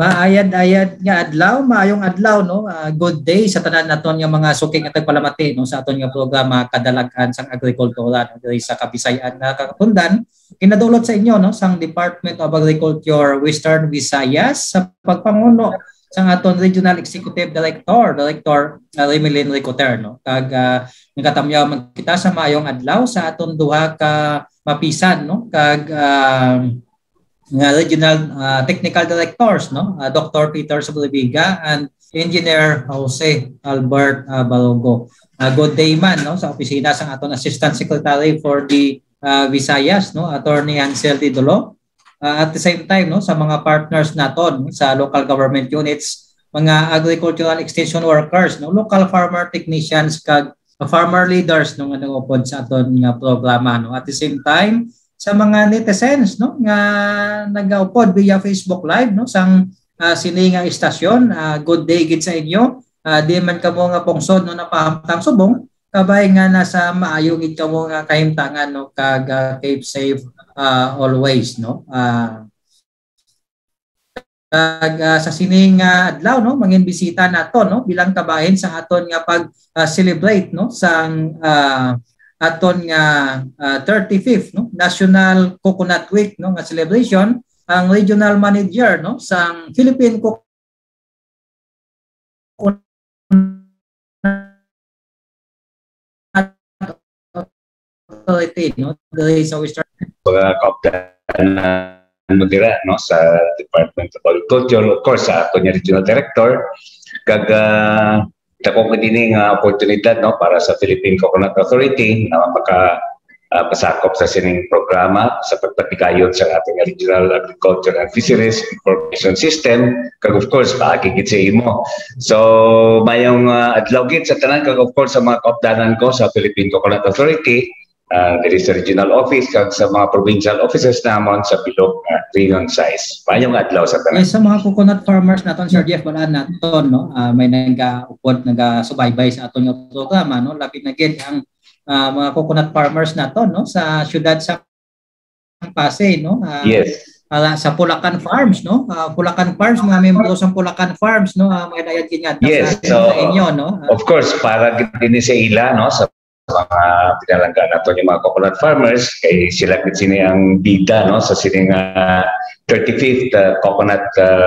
Maayad-ayad nga adlaw, maayong adlaw no. Good day sa tanan naton nga mga suking at palamati no sa aton nga programa Kadalagan sang Agrikultura no, diri sa Kabisayan na katundan kinadulot sa inyo no sang Department of Agriculture Western Visayas sa pagpanguno sang aton Regional Executive Director Remelin Ricoter no. Kag nagatamyaw magkita sa maayong adlaw sa aton duha ka mapisan no kag nga Regional Technical Directors no Dr. Peter Soblibiga and Engineer Jose Albert Balogo. Good day man no sa opisina sang aton Assistant Secretary for the Visayas no Attorney Ansel Didolo. At the same time no sa mga partners naton sa local government units, mga agricultural extension workers no, local farmer technicians kag farmer leaders no nga nagupod sa aton nga programa no. At the same time sa mga netizens no nga nagaupod via Facebook Live no sang sini nga istasyon, good day gid sa inyo. Di man kamo nga pungsod no napahamtang subong kabay nga nasa maayo gid kamo nga kahimtangan no kag keep safe always no. Sa sining adlaw no mangin bisita nato no bilang kabahin sa aton nga pag celebrate no sang aton nga 35th no National Coconut Week no nga celebration. Ang regional manager no sang Philippine Coconut Authority no diri sa Western Mandira no sa Department of Agriculture, of course sa aton nga regional director kag dako din nga oportunidad no para sa Philippine Coconut Authority na pasakop sa sining programa sa pagpatigayon sa ating regional agriculture and fisheries information system kag of course paagi gid sa imo. So mayong adlaw gid sa tanan kag of course sa mga kaupdanan ko sa Philippine Coconut Authority diri sa regional office kag sa mga provincial offices namon sa bilog region size. Mayong adlaw sa tanan. Sa mga coconut farmers naton Sir Jeff balaan naton no may nagaupod nagasubaybay sa aton nga programa no labi na gid ang mga coconut farmers naton no sa syudad sa Pasay no. Yes. Sa Pulacan Farms no. Pulacan Farms mga membro sa Pulacan Farms no mga dayag gid nga yes, sa inyo no. Of course para din sa ila no sa mga pinalangga nato yung mga coconut farmers kay sila gid sini ang bida no sa sining 35th coconut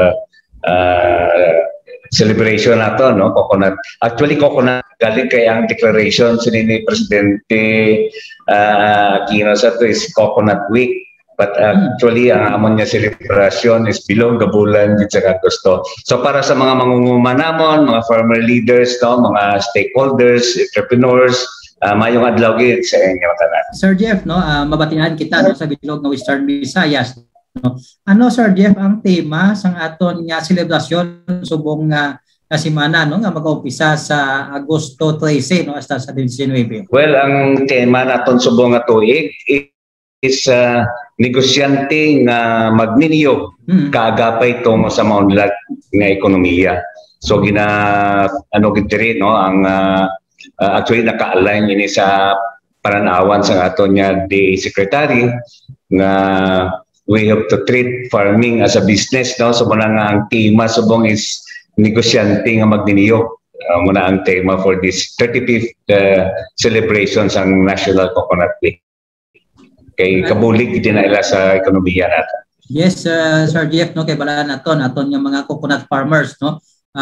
celebration nato no coconut galing kay ang declaration sini ni Presidente Aquino sa to is Coconut Week but actually ang amon nga celebration is bilong gabulan gid sa Agosto. So para sa mga mangunguma namon, mga farmer leaders no, mga stakeholders, entrepreneurs, mayong adlaw gid sa inyo tanan. Sir Jeff no, mabatian kita no sa bilog ng Western Visayas no. Ano Sir Jeff ang tema sang aton nga selebrasyon subong nga semana no nga mag-umpisa sa Agosto 13 no hasta sa 19? Well, ang tema naton subong nga tuig is negosyante nga magniniyog kaagapay tungo sa maunlad nga ekonomiya. So gid diri no ang actually naka-align ini sa pananawan sa aton nga DA Secretary nga we have to treat farming as a business no. So muna nga ang tema subong is negosyante nga magniniyog. Muna ang tema for this 35th celebration sa National Coconut Week. Kay kabulig din na ila sa ekonomiya natin. Yes, Sir Jeff no kay balaan naton nga mga coconut farmers no.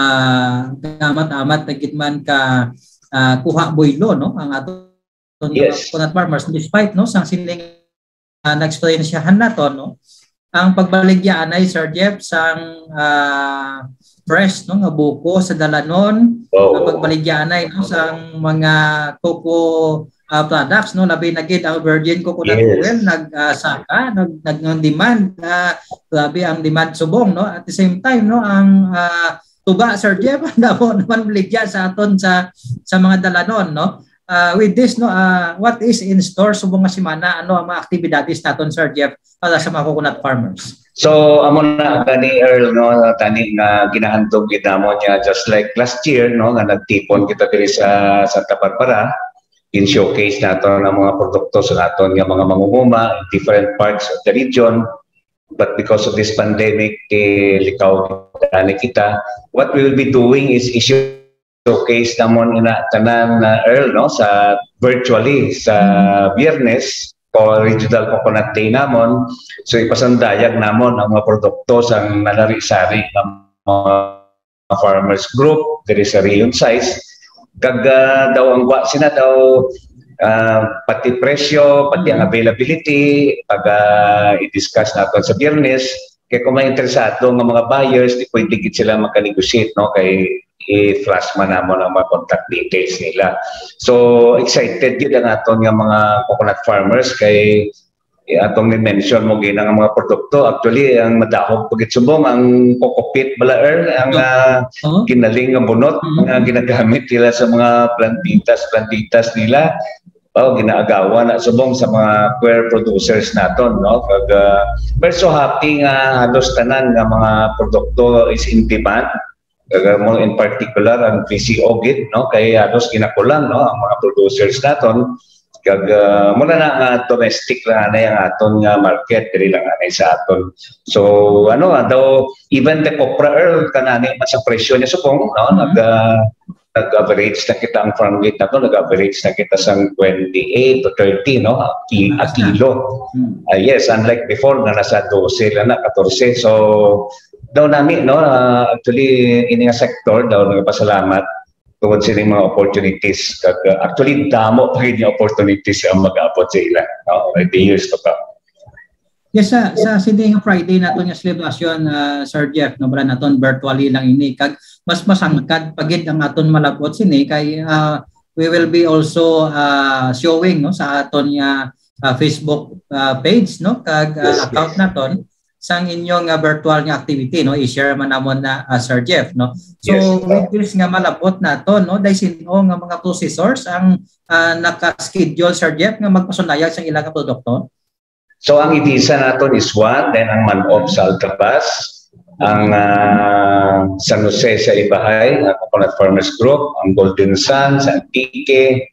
Amat gid man ka kuha boylo no ang aton yes. coconut farmers despite no sang siling na-experiensyahan naton no ang pagbaligyan ay Sir Jeff sang fresh no nga buko sa dalanon ang pagbaligyan ay no sang mga cocoa products no labi na gid ang virgin coconut oil nagsaka nag-demand grabe ang demand subong no at the same time no ang tuba Sir Jeff damo naman baligya sa aton sa mga dalanon no. With this no what is in store subong nga semana ano ang mga aktibidades naton Sir Jeff para sa mga coconut farmers? So amo na gani Earl no tani nga ginahandog gid namo niya just like last year no nga nagtipon kita diri sa Santa Barbara in showcase naton ang mga produkto sa naton nga mga mangunguma in different parts of the region but because of this pandemic, likaw kita, what we will be doing is issue showcase namon ina tanan na Earl no sa virtually sa Biyernes o Regional Coconut Day namon. So ipasandayag namon ang mga produkto sa nanari-sari ng mga farmers group diri sa Rion size kag daw ang wa sina daw pati presyo, pati ang availability pag i-discuss naton sa Biyernes. Kaya kung may interesado ng mga buyers, di pwede gid sila makanegotiate no kay i-flash man namon ang mga contact details nila. So excited gid ang aton nga mga coconut farmers kay atong ni-mention mo gina nga mga produkto. Actually ang madahog pagit subong ang coco peat balaer ang kinaling nga bunot nga ginagamit nila sa mga plantitas nila. Ginaagawa na subong sa mga queer producers naton no kag we're so happy nga halos tanan nga mga produkto is in demand. Mo in particular ang PCO gid no kay halos ginakulang no ang mga producers naton kag muna na nga domestic lang na yung aton nga market diri lang anay sa aton. So daw even the copra Earl kanani man sa presyo niya subong no nag-average na kita ang farm gate na to, nag-average na kita sa 28 to 30 no a kilo. Yes, unlike before na nasa 12 lang na 14. So daw nami no actually ini nga sector daw nagpasalamat tungod sa mga opportunities kag actually damo pa gid nga opportunities ang mag-abot sa ila no the years to come. Yes, sa sini nga Friday naton nga celebration Sir Jeff no bra naton virtually lang ini kag mas masangkad pagid ang aton malabot sini kay we will be also showing no sa aton nga Facebook page no kag account naton sang inyong virtual nga activity no i-share man namon na Sir Jeff no. So with this nga malabot naton no dai sino nga mga processors ang naka-schedule Sir Jeff nga magpasunayag sa ilang produkto. So ang idisa naton is one, then ang Manop sa Altabas, ang San Jose sa Ibahay, ang Coconut Farmers Group, ang Golden Sun sa Antique,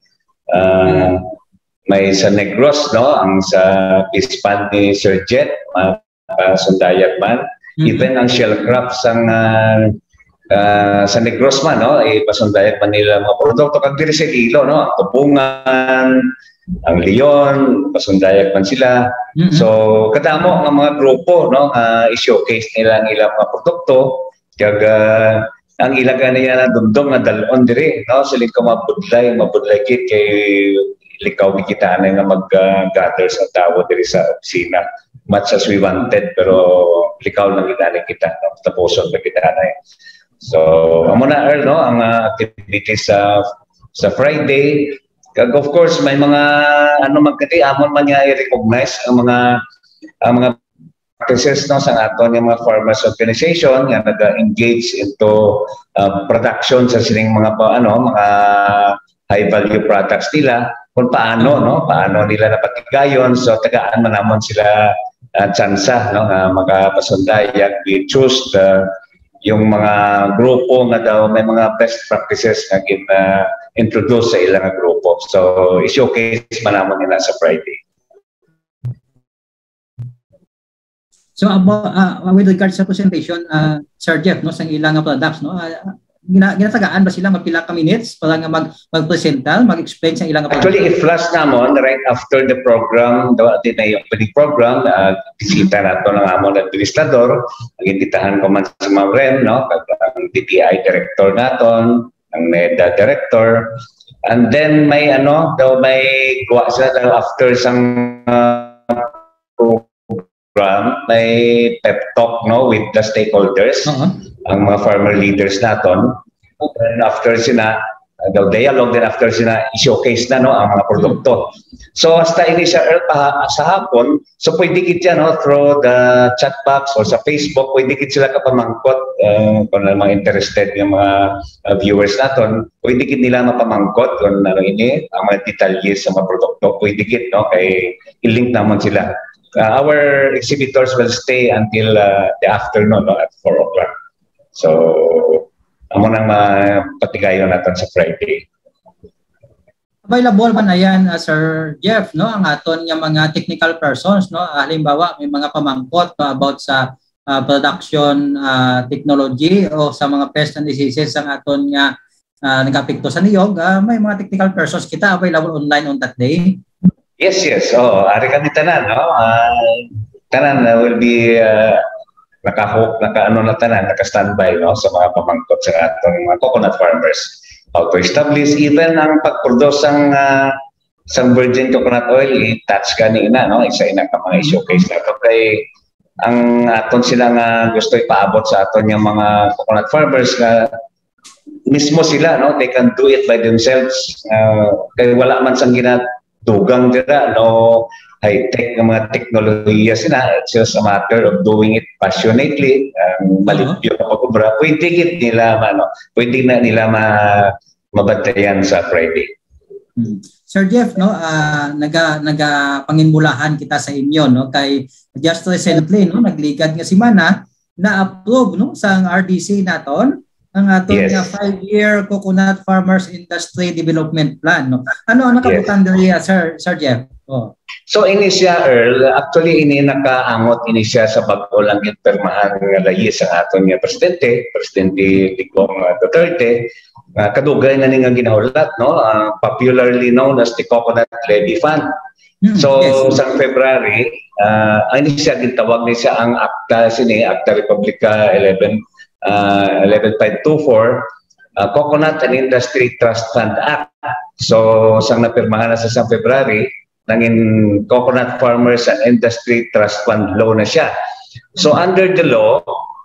may sa Negros no, ang sa Pispan ni Sir Jet, sundayag man. Even ang shell crops ang sa Negros man no, pasundayag man nila mga produkto kag diri sa Ilo no, ang tupungan, ang Leon, pasundayag man sila. So kadamo ng mga grupo no i-showcase nila ang ilang mga produkto kag ang ilang kanila na dumdum na dalon diri no siling ko mabudlay kit kay likaw kita na nga mag-gather sa tao diri sa opisina much as we wanted pero likaw lang kita no tapuson pa kita na so amo na Earl no ang activities sa Friday kag of course may mga magkati amon man nga i-recognize ang mga practices no sa aton yung mga farmers organization nga nag-engage into production sa sining mga mga high value products nila kung paano nila napatigayon so tagaan man namon sila tsansa no nga magapasundayag we choose yung mga grupo nga daw may mga best practices nga introduce sa ilang grupo so i-showcase man namon nila sa Friday. So with regards sa presentation Sir Jeff no sa ilang products no ginatagaan ba sila magpila ka minutes para nga mag-presental, mag-explain sa ilang products? Actually i-flash namon right after the program daw atin na yung opening program bisita nato ng among administrador naginditahan ko man si Ma'am Ren no ang DTI director naton ang NEDA director and then may daw may gawa sila daw after sang program may pep talk no with the stakeholders ang mga farmer leaders naton and after sina daw dialogue then after sina i-showcase na no ang mga produkto so hasta ini sa sa hapon so pwede gid yan no through the chat box or sa Facebook pwede gid sila kapamangkot kung mga interested yung mga viewers naton pwede gid nila mapamangkot kung ini ang mga detalye sa mga produkto pwede gid no kay i-link namon sila. Our exhibitors will stay until the afternoon no, at 4 o'clock. So amo nang mapatigayon natin sa Friday. Available man na yan, Sir Jeff, no, ang aton nga mga technical persons, no, halimbawa may mga pamangkot no, about sa production technology o sa mga pests and diseases ang aton nga nagapekto sa niyog, may mga technical persons kita available online on that day. Yes. Oh, ari kami tanan, no. Tanan will be naka-standby no sa mga pamangkot sa atong mga coconut farmers. How to establish even ang pag-produce sang virgin coconut oil, i-touch kanina, no? Isa ina ka mga showcase na ito. Kaya ang aton sila nga gusto ipaabot sa aton yung mga coconut farmers na mismo sila, no? They can do it by themselves. Kaya wala man sang ginatugang dira, no? High-tech ng mga teknolohiya sila. It's just a matter of doing it passionately. Malipyo na pag-ubra. Pwede nila mabantayan sa Friday. Sir Jeff, no, nagapanginmulahan kita sa inyo, no, kay just recently, no, nagligad nga si Mana na approve, no, sa RDC naton ang aton nga 5-year Coconut Farmers Industry Development Plan, no. Ano ang nakabutan diri, Sir Jeff? Oh. So ini siya, Earl, actually ini nakaangot ini siya sa bago lang permahan nga lahi sa aton nga Presidente Digong Duterte. Kadugay na nga ginahulat, no, popularly known as the Coconut Levy Fund. So sa February, ini siya gitawag ni siya ang Acta Republica 11524, Coconut and Industry Trust Fund Act. So sang napirmahan na sa February, nangin Coconut Farmers and Industry Trust Fund law na siya. So under the law,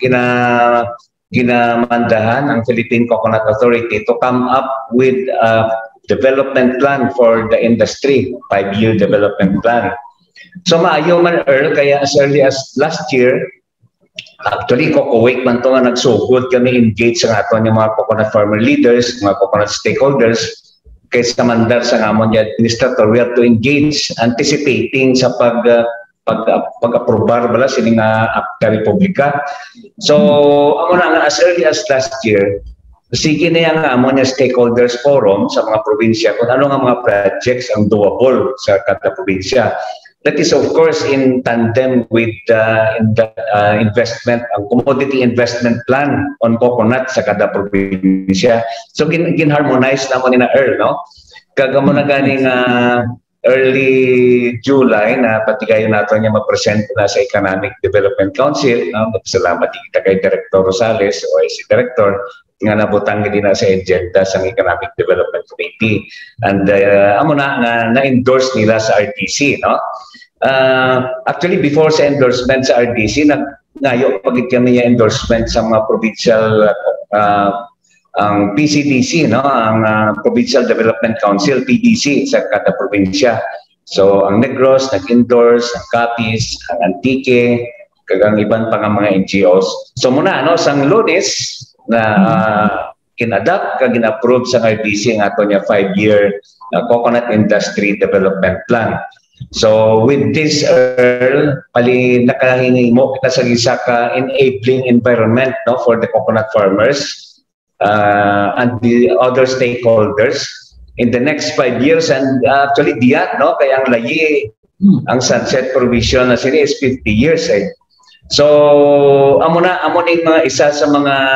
ginamandahan ang Philippine Coconut Authority to come up with a development plan for the industry, 5-year development plan. So maayo man, Earl, kaya as early as last year, actually Cocoweek man to nga nagsugod kami engage sa aton yung mga coconut farmer leaders, mga coconut stakeholders, kaysa mandar sa ngamon niya administrator, we have to engage anticipating sa pag-aprobar bala sining Acta Republica. So amo na as early as last year, sige na yung amon niya stakeholders forum sa mga probinsya kung ano nga mga projects ang doable sa kada probinsya. That is of course in tandem with investment, ang commodity investment plan on coconut sa kada probinsya. So gin-harmonize na mo ni na Earl, no? Kagamo na ganing early July na patigayon nato niya ma-present na sa Economic Development Council, no? Salamat kita kay Director Rosales o si Director nga nabutang din na sa agenda sa Economic Development Committee. And amo na-endorse nila sa RDC, no? Actually, before sa endorsement sa RDC, ngayon pagit kami yung endorsement sa mga provincial ang PCDC, no, ang Provincial Development Council, PDC sa kada probinsya. So ang Negros nag-endorse, ang Capiz, ang Antique, kagang iban pa nga mga NGOs. So muna sang Lunes na kinadapt kag gina-approve sa RDC ang ato niya 5-year Coconut Industry Development Plan. So with this, Earl, pali nakahingi mo kita sa isa ka enabling environment, no, for the coconut farmers and the other stakeholders in the next 5 years. And actually diyan, no, kaya ang layi ang sunset provision na sini is 50 years eh. So amo na yung mga isa sa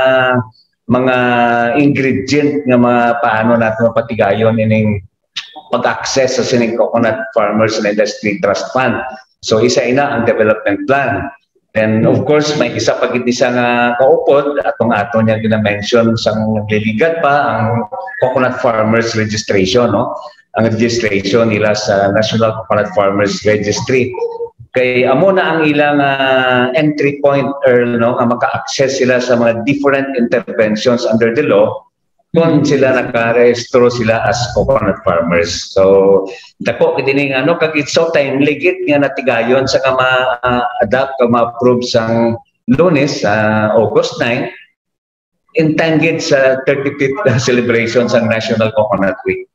mga ingredient nga mga paano natin mapatigayon ining pag-access sa sining Coconut Farmers and Industry Trust Fund. So isa ina ang development plan. And of course, may isa pagit isa nga kaupod atong niya gina-mention sang nagliligat pa ang Coconut Farmers Registration, no? Ang registration nila sa National Coconut Farmers Registry. Kay amo na ang ilang entry point, Earl, no? Ang maka-access sila sa mga different interventions under the law kung sila nakarehistro sila as coconut farmers. So dako kini nga kag it's so timely git nga natigayon sa ma-adapt o ma-approve sang Lunes August 9 in time git sa 35th celebration sang National Coconut Week.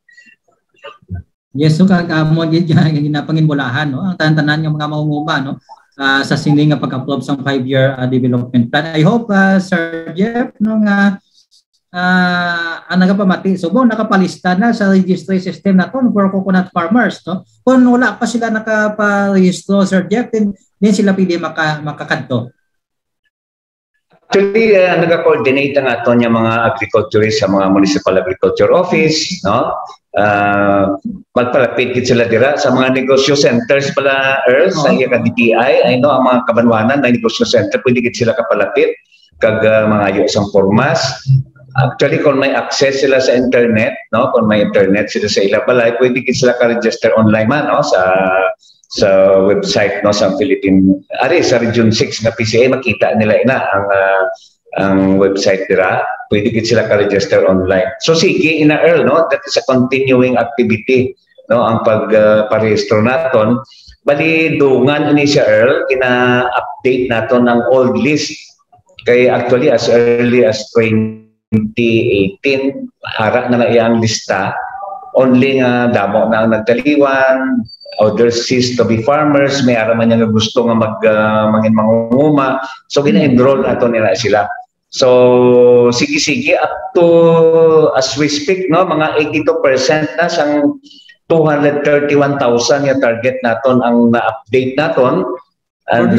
Yes, so kag amo gid ginapanginbulahan, no, ang tanan-tanan nga mga mamumba, no, sa sining nga pag-approve sang 5-year development plan. I hope Sir Jeff, no, nga ang nagapamati Subo nakapalista na sa registry system naton for coconut farmers, no? Kung wala pa sila nakaparehistro, Sir Jeff, din sila pwede makakadto. Actually, nag-coordinate ang aton yung mga agriculturists sa mga municipal agriculture office, no? Magpalapit sila dira sa mga negosyo centers pala, Earl, sa iya ka DTI. I know ang mga kabanwanan na negosyo center, pwede sila kapalapit kag mga ayos ang formas. Actually, kung may access sila sa internet, no, kung may internet sila sa ila balay, pwede sila ka-register online man, no, sa website, no, sa Philippine, sa Region 6 na PCA, makita nila ang website nila. Pwede sila ka-register online. So sige, Earl, no, that is a continuing activity, no, ang pagparehistro naton. Bali, dungan ini siya, Earl, kina-update naton ang old list. Kaya actually, as early as 2018, ara na iyang lista, only nga damo na ang nagtaliwan, others cease to be farmers, may ara man nga gusto nga mangin mangunguma, so gina-enroll ato nila sila. So sige up to as we speak, no, mga 82% na sang 231,000 yung target naton ang na-update naton, and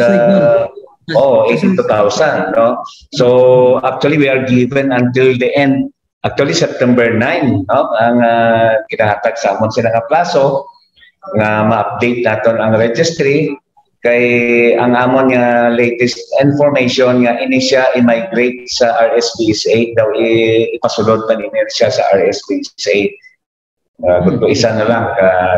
82,000, no? So actually we are given until the end, actually September 9, no, ang kinahatag sa amon sila nga plaso nga ma-update naton ang registry. Kay ang amon nga latest information nga ini siya i-migrate sa RSPSA daw, ipasulod pa ni siya sa RSPSA. Kung isa na lang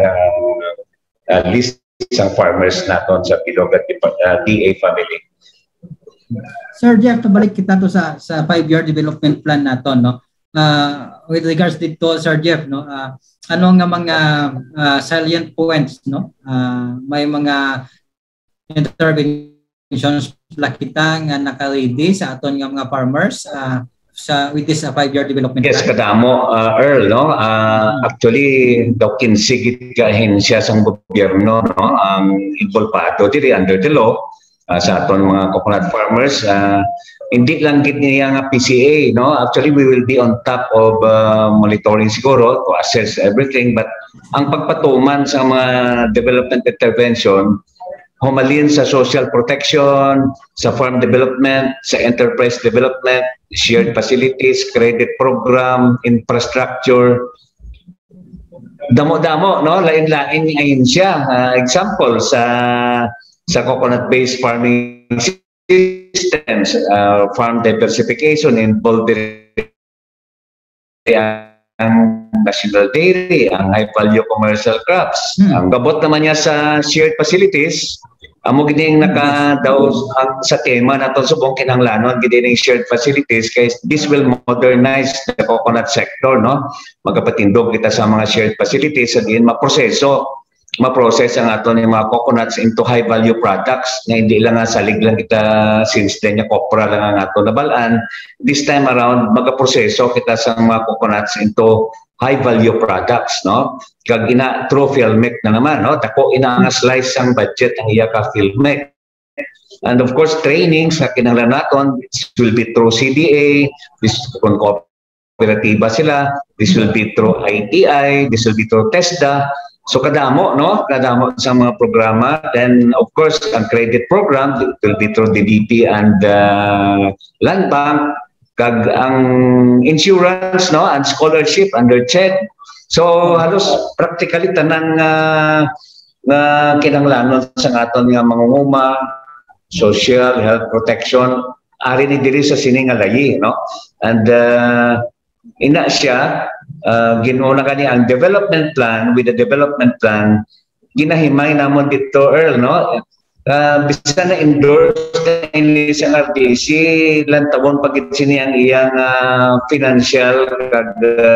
list isang farmers naton sa Bilogat DA family. Sir Jeff, balik kita to sa 5-year development plan naton, no? With regards dito, Sir Jeff, no, ano nga mga salient points, no? May mga interventions pala kita nga naka-ready sa aton nga mga farmers with this 5-year development plan. Yes, kadamo, Earl, no? Actually, daw kinsigit kahin siya sa gobyerno, no? Ang involvado diri under the law sa aton mga coconut farmers. Hindi lang gid niya nga PCA, no? Actually, we will be on top of monitoring siguro to assess everything, but ang pagpatuman sa mga development intervention, humalin sa social protection, sa farm development, sa enterprise development, shared facilities, credit program, infrastructure, damo-damo, no? Lain-lain ayon siya. Example sa coconut-based farming systems, farm diversification involved ang national dairy, ang high-value commercial crops. Ang gabot naman niya sa shared facilities, amo gining nakadaw sa tema naton subong kinahanglanon gining shared facilities kay this will modernize the coconut sector, no? Magapatindog kita sa mga shared facilities sa diin ma-process ang aton yung mga coconuts into high-value products na hindi lang nga salig lang kita since then yung kopra lang ang aton nabalaan. This time around, magaproseso kita sa mga coconuts into high-value products, no? Kag ina through field milk na naman, no? Tako ina nga slice ang budget ang iya ka field milk. And of course, training sa kinahanglan naton, this will be through CDA, this kung kooperatiba sila, this will be through ITI, this will be through TESDA. So kadamo, no? Kadamo sa mga programa. Then of course, ang credit program will be through DBP and Land Bank. Kag ang insurance, no? And scholarship under CHED. So halos practically tanan nga kinahanglanon sa aton nga mangunguma, social, health protection, ari ni diri sa sini nga layi, no? And ina siya ginuuna kani ang development plan. With the development plan ginahimay namon dito, Earl, no? Bisa na endorse ni sa RDC lan tabon pagit sini ang iyang financial kag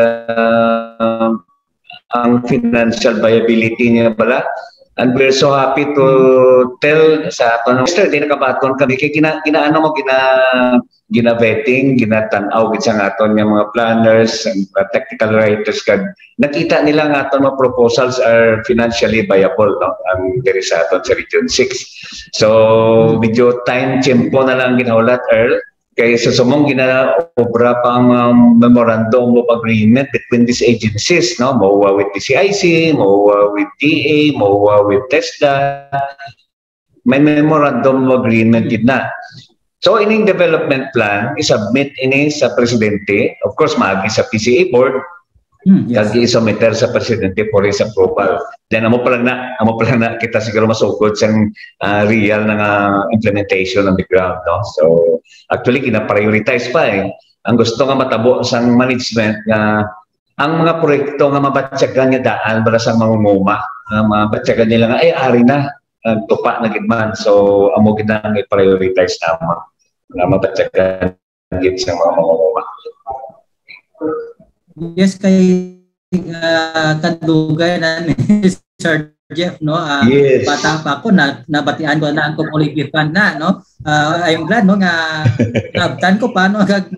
ang financial viability niya pala. And we're so happy to tell sa aton Mr. di nakabaton kami kay ginaano mo gina-vetting, ginatanaw gid sa aton nga mga planners and technical writers kag nakita nila nga aton mga proposals are financially viable, no? Ang diri sa aton sa Region 6. So medyo time tempo na lang ginaulat, Earl. Kaya sa sumong gina-obra pang memorandum of agreement between these agencies, no? MOA with DCIC, MOA with DA, MOA with TESDA. May memorandum of agreement din na. So, ining development plan, isubmit ini sa presidente, of course, maagi sa PCA board, yes. Kagi isumiter sa presidente for his approval. Then, amo pa lang na kita siguro masugod sa real na implementation on the ground, no? So, actually, kina-prioritize pa eh. Ang gusto nga matabo sa management nga ang mga proyekto nga mabatsyagan nga daan para sa mangunguma, mabatsyagan nila nga, ari na, tupa na gidman. So, amo ginang i-prioritize naman na mabatsyagan gid sa mga mangunguma. Yes, kay kadugay na ni Sir Jeff, no? Yes. Bata pa ako, nabatian ko na ang community fund na, no? I'm glad, no, nga nabtan ko pa, no,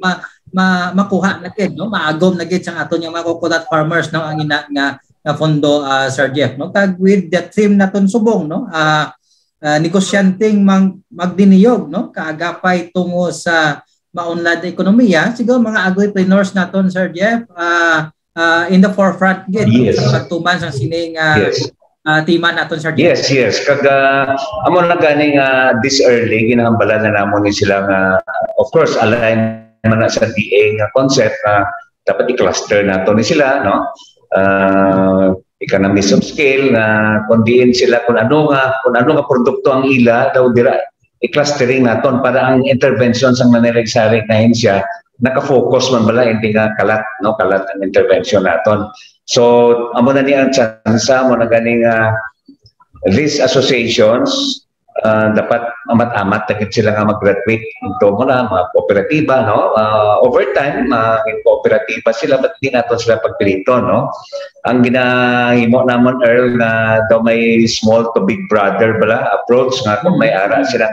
makuha na gid, no? Maagom na gid sang aton yung mga coconut farmers, no? Ang ina nga fondo, Sir Jeff, no? Tag with the team naton subong, no? Negosyanteng magdiniyog, no? Kaagapay tungo sa maunlad na ekonomiya, siguro mga agripreneurs naton, Sir Jeff, in the forefront gid, yes. Sa pagtuman sa sining tima naton, Sir Jeff. Yes. Kaga amo na ganing this early ginahambala na namon ni sila nga of course align man na sa DA nga concept dapat i-cluster nato ni sila, no? Economies of scale na kundiin sila kung ano nga produkto ang ila daw dira i-clustering naton para ang intervention sa manirigsari na hensya naka-focus man bala hindi nga kalat ang intervention naton. So amo na ni ang tsansa mo na ganing these associations dapat amat-amat tagit sila nga mag-graduate into mo na mga kooperatiba, no? Over time kooperatiba sila but di naton sila pagpilito, no? Ang ginahimo namon Earl na daw may small to big brother bala approach nga kung may ara sila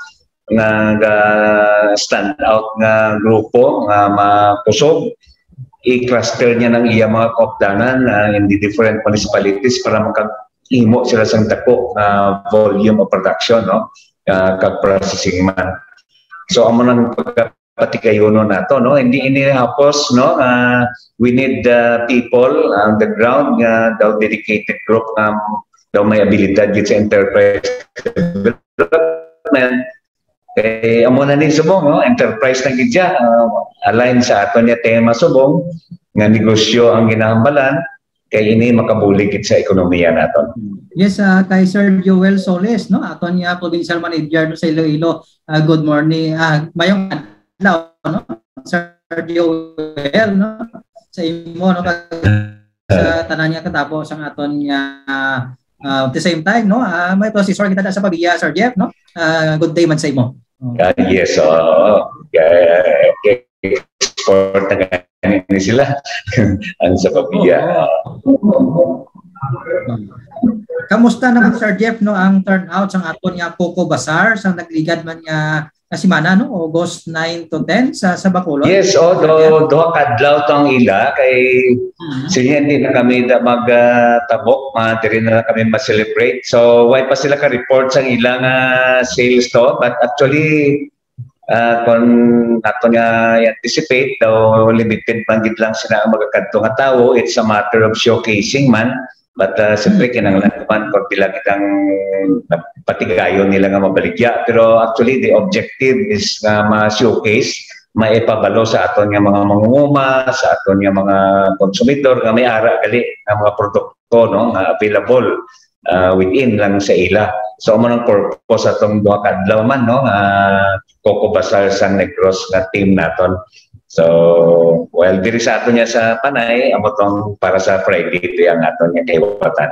nga stand out nga grupo nga makusog i-cluster niya ng iya mga kopdanan in the different municipalities para imo sila sang dako volume of production, no? Kag processing man. So amo nang pagpatikayono nato, no? Hindi hapos, no? We need people on the ground nga daw dedicated group daw may abilidad gid sa enterprise development. Amo na ni subong, no? Enterprise na gid align sa aton niya tema subong nga negosyo ang ginahambalan kay ini makabulig sa ekonomiya naton. Yes, kay Sir Joel Soles, no? Aton niya provincial manager no sa Iloilo. Good morning. Mayong adlaw, no? Sir Joel, no? Sa imo, no? Sa tanan niya katapos ang aton niya at the same time, no? May processor kita sa Pabia, Sir Jeff, no? Good day man sa imo. Yes, export na ini sila ang sa Pabia. Kamusta naman, Sir Jeff, no, ang turnout sa aton nga Coco Bazaar sa nagligad man nga simana, no, August 9 to 10 sa Bacolod? Yes, duha kadlaw tong ila kay siya hindi na kami magtabok, diri na kami ma-celebrate. So why pa sila ka-report sa ilang sales to, but actually kung nato nga i-anticipate daw limited man gid lang sila ang magakadto nga tawo. It's a matter of showcasing man, but siyempre kinahanglan man kung pila kitang patigayon nila nga mabaligya, pero actually the objective is nga ma-showcase, maipabalo sa aton nga mga mangunguma, sa aton nga mga konsumidor nga may ara gali nga mga produkto, no, nga available within lang sa ila. So amo nang purpose atong duha kadlaw man, no, Coco Bazaar San Negros nga team naton. So well diri sa aton niya sa Panay, amo tong para sa Friday ito ang aton nga kayuwatan.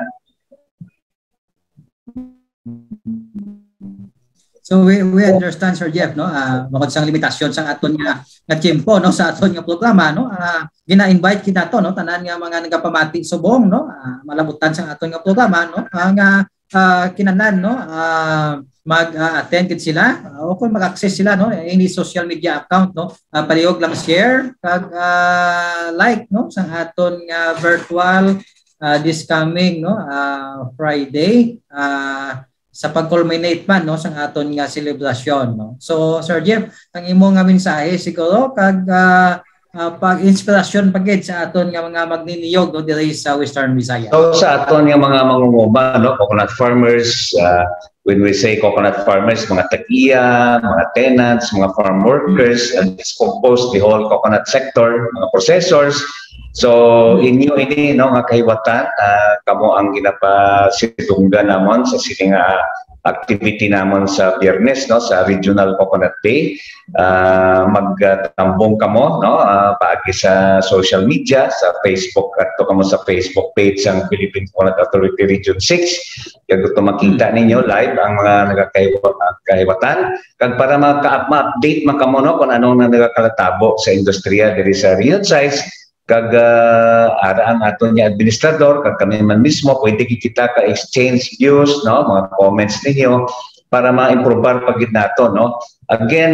So we understand, Sir Jeff, no, bukod sa limitasyon sa aton nga tiempo, no, sa aton nga programa, no, gina-invite kita to, no, tanan nga mga nagapamati subong, no, malabutan sa aton nga programa, no, nga kinahanglan, no, mag-attend sila o kung mag-access sila, no, any social media account, no, palihog lang share kag like, no, sa aton nga virtual this coming, no, Friday sa pag-culminate man no sang aton nga selebrasyon no. So Sir Jeff, ang imo nga mensahe siguro kag pag-inspirasyon pagid sa aton nga mga magniniyog no diri sa Western Visayas. So sa aton nga mga mangunguma no, coconut farmers, when we say coconut farmers, mga tagiya, mga tenants, mga farm workers, and it's composed the whole coconut sector, mga processors. So inyo ini no nga kahiwatan, kamo ang ginapasidunggan namon sa sining activity namon sa Biyernes no sa Regional Coconut Day. Magtambong kamo no paagi sa social media, sa Facebook, adto kamo sa Facebook page ang Philippine Coconut Authority Region 6. Kag gusto makita ninyo live ang mga nagakahiwatan kag para ma-update man kamo no kung anong nagakalatabo sa industriya diri sa Region 6. Kag araan aton nga administrador kag kami man mismo pwede kita ka exchange views no mga comments ninyo para ma-improbar pagid nato no. Again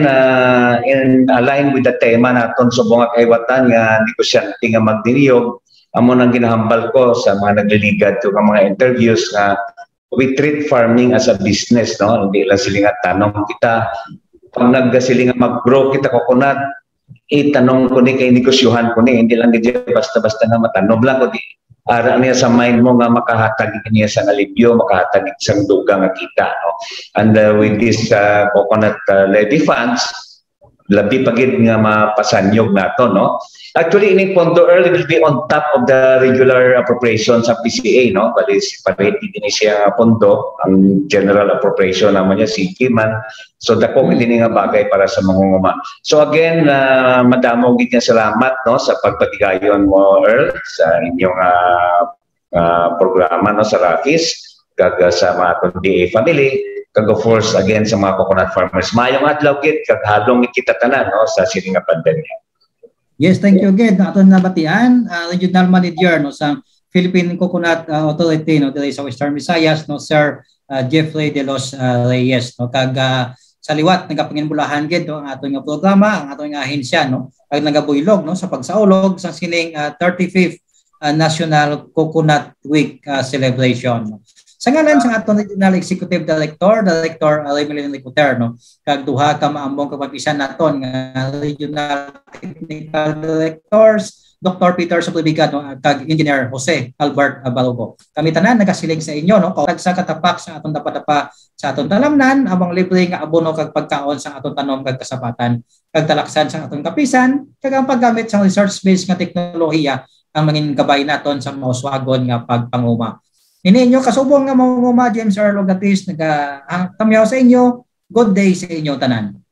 in align with the tema naton subong nga kahiwatan nga negosyante nga magdiniyog, amo nang ginahambal ko sa mga nagliligad to mga interviews nga we treat farming as a business no, hindi lang sila nga tanong kita pag naggasili nga mag-grow kita coconut itanong ko ni kay negosyuhan ko ni, hindi lang gid basta-basta nga matanom lang ko di ara niya sa mind mo nga makahatag niya sa alibyo, makahatag isang dugang nga kita no. And with this coconut levy funds labi pagid nga mapasanyog nato no. Actually ini pondo early will be on top of the regular appropriation sa PCA no, bali separate din siya pondo ang general appropriation naman niya si Kiman. So dako din nga bagay para sa mangunguma. So again madamo gid nga salamat no sa pagpatigayon mo Earl sa inyong programa no sa Rafis kag sa mga DA family. Kag of course again sa mga coconut farmers, mayong adlaw kit kag halong kita tanan no sa sining nga pandemya. Yes, thank you again. Aton nabatian regional manager no sa Philippine Coconut Authority no diri sa Western Visayas no Sir Jeffrey De Los Reyes no kag sa liwat nagapanginbulahan gid no ang aton nga programa, ang aton nga ahensya no kag nagabuylog no sa pagsaulog sa sining 35th National Coconut Week celebration no. Sa ngalan sa aton Regional Executive Director Remelin Licuter no kag duha ka maambong kapapisan naton nga Regional Technical Directors Dr. Peter Suplibigat no kag Engineer Jose Albert Balugo. Kami tanan nagasilig sa inyo no kag sa katapak sa aton dapat sa aton talamnan abang libre nga abono kag pagkaon sa aton tanom kag kasapatan kag talaksan sa aton kapisan kag ang paggamit sa research-based nga teknolohiya ang mangin gabay naton sa mauswagon nga pagpanguma. Ini inyo kasubong nga mangunguma James Earl Ogatis nagatamyaw sa inyo. Good day sa inyo tanan.